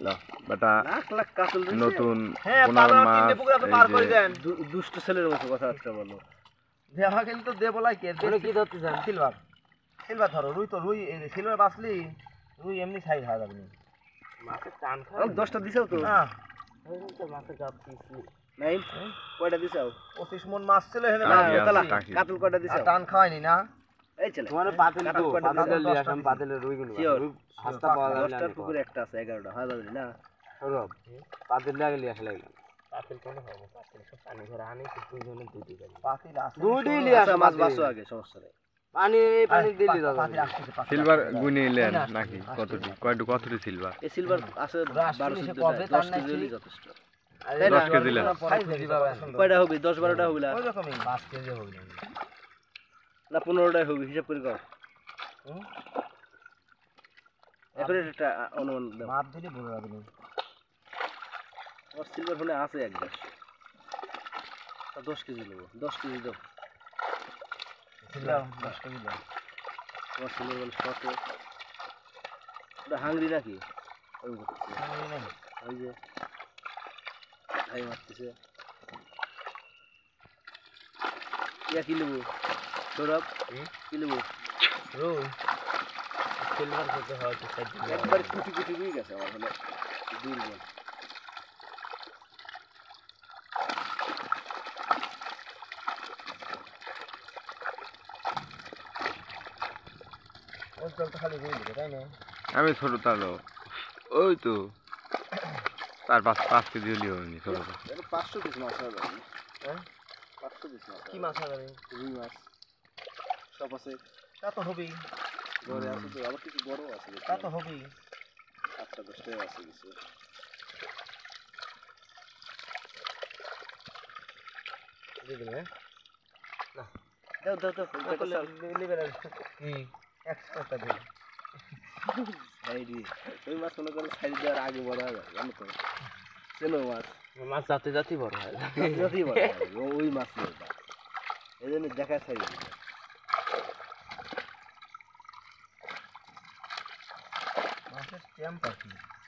বেটা লাখ লাখ কাতল দিছে নতুন হ্যাঁ পোনা পালা মাছ তিনটে পুকুর আপনি পার করে দেন দুষ্ট ছেলের মতো কথাবার্তা বলো দেওয়া কিন্তু দে বলাই কে কি ধরতে চান সিলভার সিলভার ধরো রুই তো রুই সিলভার বাসলি রুই এমনি সাইজ হয় যাবে মাছের টান খাও 10টা দিছাও তো হ্যাঁ তো মাছের গাপ দিছি নাই কয়টা দিছাও 25 মণ মাছ ছিল এখানে কাতল কয়টা দিছাও টান খাওয়াইনি না এই চলে তোমার পাতিল তো পাতিল লিয়ে আসলাম পাতিলের রুই গুলো হাসতা পাওয়া যাবে না 10টার পুকুরে একটা আছে 11টা হয় যাবে না সৌরভ পাতিল লাগে লিয়ে আসলে পাতিল কোন হবে পাতিল সব পানি ভরা আনি দুইজনে দুইটি গাড়ি পাতিল আছে দুইটি লিয়ে আসা মাছ বাসো আগে সমস্যা নেই পানি দিলি দাও সিলভার গুনিলেন নাকি কতটি কতটি সিলভার এই সিলভার আছে 12 কবে তার নাই যথেষ্ট 10 কেজি দিলেন কয়টা হবে 10 12টা হবে না ওই রকমই 5 কেজি হবে না 15টা হবে হিসাব করে কর এখন এটা অনুমান দাও মাপ দিলে বড় হবে না আমার সিলভার ফোনে আছে এক গ্লাস 10 কেজি নেব 10 কেজি দাও সিলভার 10 কেজি দাও আমার সিলভার বল শর্ট এটা হাংরি নাকি ওই ওই যে ভাই মারতেছে ইয়া কি নেব সৌরভ কি নেব রোল সিলভার করতে হয় তো একবার কুটি কুটি হয়ে গেছে আমার মানে দুর্বল ওই জলটা খালি রুই দিবে তাই না আমি ছোট তালো ওই তো তার 5 কেজি হলেও হয়নি ছোট 500 পিস মাছ হবে হ্যাঁ 500 পিস মাছ কি মাছ হবে রুই মাছ সব আছে তা তো হবেই ঘরে আছে তো আবার কিছু বড় আছে তা তো হবেই 8টা 10টা আছে কিছু দেখুন হ্যাঁ না দাও দাও দাও লিবেন কি এক্সট্রাটা দিই সাইডি ওই মাছ মনে করে সাইড দেওয়ার আগে বড় হয় জানো তো চেনো মাছ মাছ যাতে যাতে বড় হয় যাতেই বড় হয় ওই মাছ এটা এই জন্য দেখা সাইড মাছের স্ট্যাম্প আছে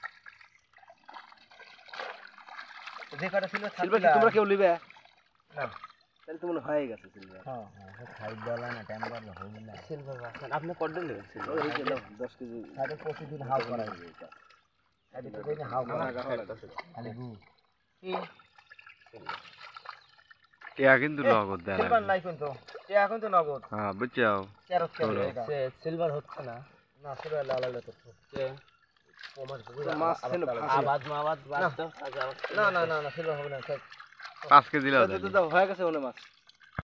যে কটা ছিল সিলভার কি তোমরা কেউ লিবে না তাহলে তো মনে হয়ে গেছে সিলভার হ্যাঁ হ্যাঁ সাইড দেওয়া না টাইম করলে হবে না সিলভার আপনি কত নেবেন সিলভার এই যে 10 কেজি সাইডে প্রতিদিন হাউ করা হবে এটা সাইডে প্রতিদিন হাউ করা খালি গু কি টিয়া কিন্তু নগদ দেয় সিলভার নাই কিন্তু এ এখন তো নগদ হ্যাঁ বুঝছাও ক্যারট সে সিলভার হচ্ছে না না সিলভার লাল লাল করতে কে মাছ ছিল আবাদ মাবাদ বাদ দাও না না না না সিলভার হবে না 5 কেজি লাও দাও হয়ে গেছে ওনে মাছ